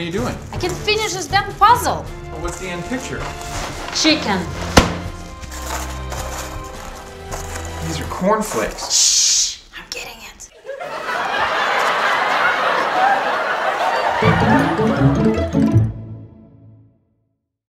are you doing? I can finish this damn puzzle. Well, what's the end picture? Chicken. These are cornflakes. Shh! I'm getting it.